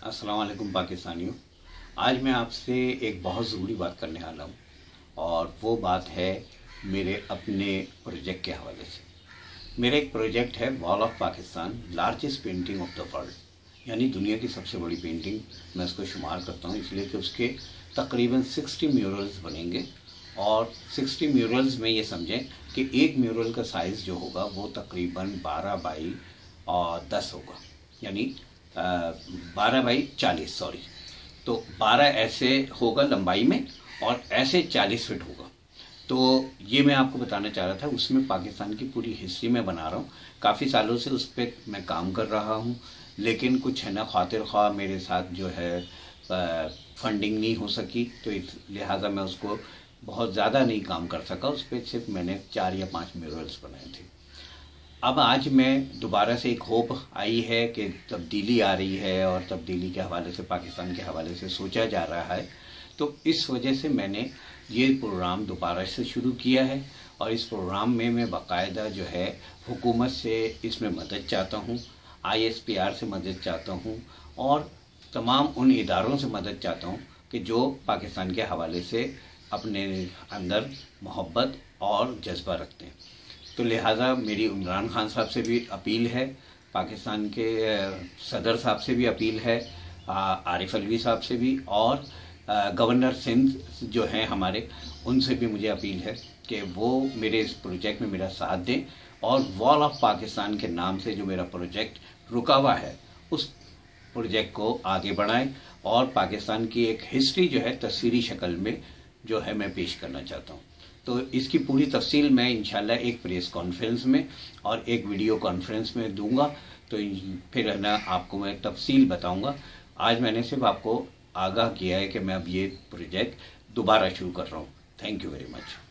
अस्सलाम वालेकुम पाकिस्तानियों। आज मैं आपसे एक बहुत ज़रूरी बात करने वाला हूँ और वो बात है मेरे अपने प्रोजेक्ट के हवाले से। मेरा एक प्रोजेक्ट है wall of Pakistan, largest painting of the world, यानी दुनिया की सबसे बड़ी पेंटिंग मैं उसको शुमार करता हूँ, इसलिए कि उसके तकरीबन 60 म्यूरल्स बनेंगे। और 60 म्यूरल्स में ये समझें कि एक म्यूरल का साइज़ जो होगा वो तकरीबन 12 बाई 10 होगा, यानी 12 बाई 40, सॉरी। तो 12 ऐसे होगा लंबाई में और ऐसे 40 फीट होगा। तो ये मैं आपको बताना चाह रहा था। उसमें पाकिस्तान की पूरी हिस्ट्री में बना रहा हूँ। काफ़ी सालों से उस पर मैं काम कर रहा हूँ, लेकिन कुछ है ना खातिर ख्वाह मेरे साथ जो है फंडिंग नहीं हो सकी, तो इस लिहाजा मैं उसको बहुत ज़्यादा नहीं काम कर सका। उस पर सिर्फ मैंने 4 या 5 म्यूरल्स बनाए थे। अब आज मैं दोबारा से एक होप आई है कि तब्दीली आ रही है और तब्दीली के हवाले से, पाकिस्तान के हवाले से सोचा जा रहा है। तो इस वजह से मैंने ये प्रोग्राम दोबारा से शुरू किया है और इस प्रोग्राम में मैं बाकायदा जो है हुकूमत से इसमें मदद चाहता हूँ, ISPR से मदद चाहता हूँ और तमाम उन इदारों से मदद चाहता हूँ कि जो पाकिस्तान के हवाले से अपने अंदर मोहब्बत और जज्बा रखते हैं। तो लिहाजा मेरी इमरान खान साहब से भी अपील है, पाकिस्तान के सदर साहब से भी अपील है, आरिफ अलवी साहब से भी, और गवर्नर सिंध जो हैं हमारे, उनसे भी मुझे अपील है कि वो मेरे इस प्रोजेक्ट में मेरा साथ दें और वॉल ऑफ पाकिस्तान के नाम से जो मेरा प्रोजेक्ट रुका हुआ है उस प्रोजेक्ट को आगे बढ़ाएं और पाकिस्तान की एक हिस्ट्री जो है तस्वीरी शक्ल में जो है मैं पेश करना चाहता हूँ। तो इसकी पूरी तफसील मैं इंशाल्लाह एक प्रेस कॉन्फ्रेंस में और एक वीडियो कॉन्फ्रेंस में दूंगा, तो फिर है ना आपको मैं तफसील बताऊंगा। आज मैंने सिर्फ आपको आगाह किया है कि मैं अब ये प्रोजेक्ट दोबारा शुरू कर रहा हूँ। Thank you very much.